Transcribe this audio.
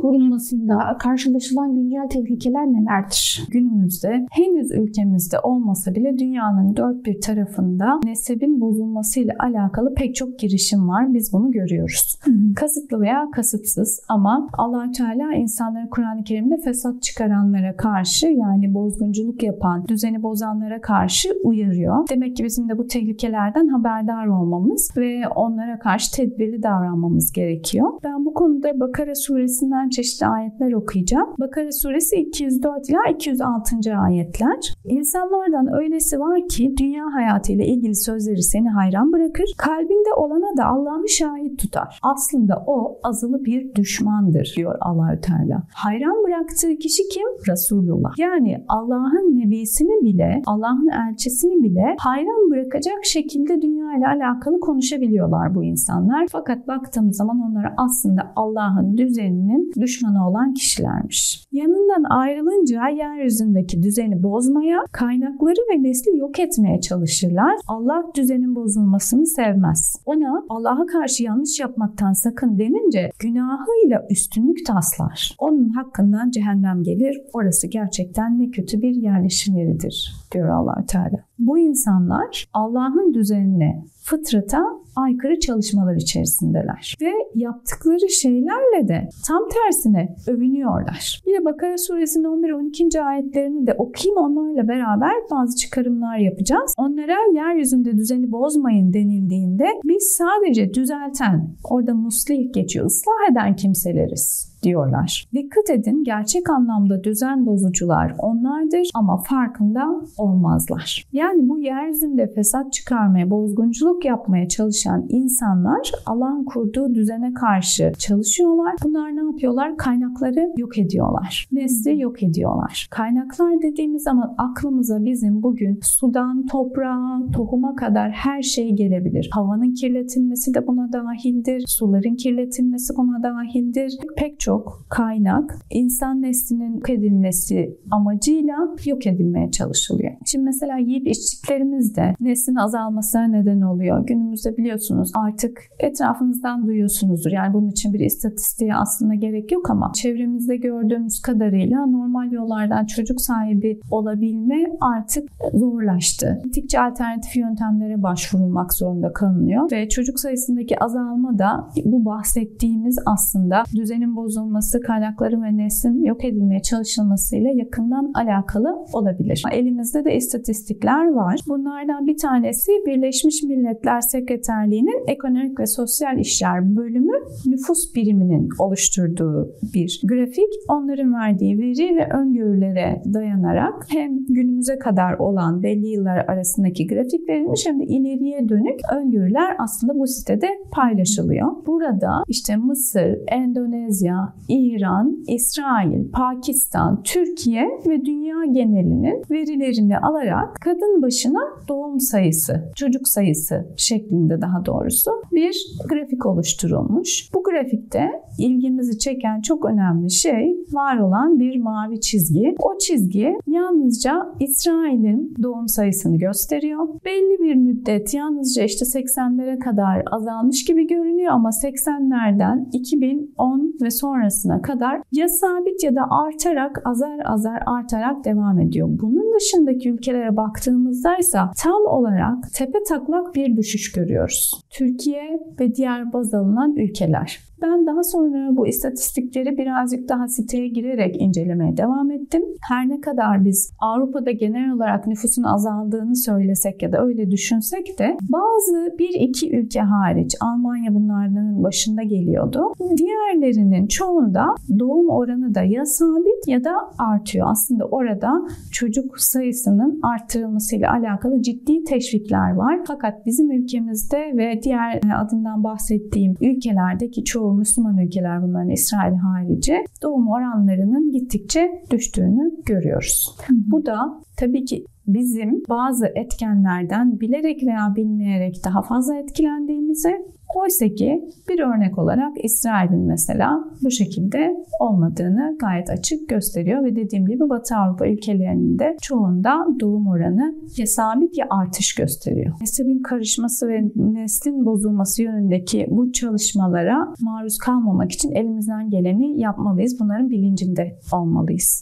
korunmasında karşılaşılan güncel tehlikeler nelerdir? Günümüzde henüz ülkemizde olmasa bile dünyanın dört bir tarafında nesebin bozulmasıyla alakalı pek çok girişim var. Biz bunu görüyoruz. Kasıtlı veya kasıtsız ama Allah-u Teala insanları Kur'an-ı Kerim'de fesat çıkaranlara karşı, yani bozgunculuk yapan, düzeni bozanlara karşı uyarıyor. Demek ki bizim de bu tehlikelerden haberdar olmamız ve onlara karşı tedbirli davranmamız gerekiyor. Ben bu konuda Bakara suresinden çeşitli ayetler okuyacağım. Bakara suresi 204 ila 206. ayetler. İnsanlardan öylesi var ki dünya hayatıyla ilgili sözleri seni hayran bırakır. Kalbinde olana da Allah'ı şahit tutar. Aslında o azılı bir düşmandır diyor Allah-u Teala. Hayran bıraktığı kişi kim? Resulullah. Yani Allah'ın nebisini bile, Allah'ın elçisini bile hayran bırakacak şekilde dünya ile alakalı konuşabiliyorlar bu insanlar. Fakat baktığımız zaman onlara aslında Allah'ın düzeninin düşmanı olan kişilermiş. Yanından ayrılınca yeryüzündeki düzeni bozmaya, kaynakları ve nesli yok etmeye çalışırlar. Allah düzenin bozulmasını sevmez. Ona Allah'a karşı yanlış yapmaktan sakın denince günahıyla üstünlük taslar. Onun hakkından cehennem gelir. Orası gerçekten ne kötü bir yerleşim yeridir diyor Allah-u Teala. Bu insanlar Allah'ın düzenine, fıtrata aykırı çalışmalar içerisindeler. Ve yaptıkları şeylerle de tam tersine övünüyorlar. Yine Bakara suresinin 11-12. ayetlerini de okuyayım, onlarla beraber bazı çıkarımlar yapacağız. Onlara yeryüzünde düzeni bozmayın denildiğinde biz sadece düzelten, orada muslih geçiyor, ıslah eden kimseleriz diyorlar. Dikkat edin, gerçek anlamda düzen bozucular onlardır ama farkında olmazlar. Yani bu yeryüzünde fesat çıkarmaya, bozgunculuk yapmaya çalışan insanlar Allah'ın kurduğu düzene karşı çalışıyorlar. Bunlar ne yapıyorlar? Kaynakları yok ediyorlar. Nesli yok ediyorlar. Kaynaklar dediğimiz zaman aklımıza bizim bugün sudan, toprağa, tohuma kadar her şey gelebilir. Havanın kirletilmesi de buna dahildir. Suların kirletilmesi buna dahildir. Pek çok kaynak insan neslinin yok edilmesi amacıyla yok edilmeye çalışılıyor. Şimdi mesela yiyip içtiklerimiz de neslin azalmasına neden oluyor. Günümüzde biliyorsunuz artık etrafınızdan duyuyorsunuzdur. Yani bunun için bir istatistiğe aslında gerek yok ama çevremizde gördüğümüz kadarıyla normal yollardan çocuk sahibi olabilme artık zorlaştı. Gittikçe alternatif yöntemlere başvurulmak zorunda kalınıyor ve çocuk sayısındaki azalma da bu bahsettiğimiz aslında düzenin bozulması, kaynakların ve neslin yok edilmeye çalışılmasıyla yakından alakalı olabilir. Elimizde de istatistikler var. Bunlardan bir tanesi Birleşmiş Milletler Sekreterliği'nin Ekonomik ve Sosyal İşler Bölümü nüfus biriminin oluşturduğu bir grafik. Onların verdiği veri ve öngörülere dayanarak hem günümüze kadar olan belli yıllar arasındaki grafik verilmiş hem de ileriye dönük öngörüler aslında bu sitede paylaşılıyor. Burada işte Mısır, Endonezya, İran, İsrail, Pakistan, Türkiye ve dünya genelinin verilerini alarak kadın başına doğum sayısı, çocuk sayısı şeklinde daha doğrusu bir grafik oluşturulmuş. Bu grafikte ilgimizi çeken çok önemli şey var olan bir mavi çizgi. O çizgi yalnızca İsrail'in doğum sayısını gösteriyor. Belli bir müddet yalnızca işte 80'lere kadar azalmış gibi görünüyor ama 80'lerden 2010 ve sonrasına kadar ya sabit ya da artarak azar azar artarak devam ediyor. Bunun dışındaki ülkelere baktığımızda ise tam olarak tepetaklak bir düşüş görüyoruz. Türkiye ve diğer baz alınan ülkeler. Ben daha sonra bu istatistikleri birazcık daha siteye girerek incelemeye devam ettim. Her ne kadar biz Avrupa'da genel olarak nüfusun azaldığını söylesek ya da öyle düşünsek de bazı bir iki ülke hariç, Almanya bunların başında geliyordu. Diğerlerinin çoğunda doğum oranı da ya sabit ya da artıyor. Aslında orada çocuk sayısının arttırılmasıyla alakalı ciddi teşvikler var. Fakat bizim ülkemizde ve diğer adından bahsettiğim ülkelerdeki çoğu Müslüman ülkeler, bunların İsrail harici, doğum oranlarının gittikçe düştüğünü görüyoruz. Bu da tabii ki bizim bazı etkenlerden bilerek veya bilmeyerek daha fazla etkilendiğimizi, Oysa ki bir örnek olarak İsrail'in mesela bu şekilde olmadığını gayet açık gösteriyor ve dediğim gibi Batı Avrupa ülkelerinin de çoğunda doğum oranı ya sabit ya artış gösteriyor. Neslin karışması ve neslin bozulması yönündeki bu çalışmalara maruz kalmamak için elimizden geleni yapmalıyız. Bunların bilincinde olmalıyız.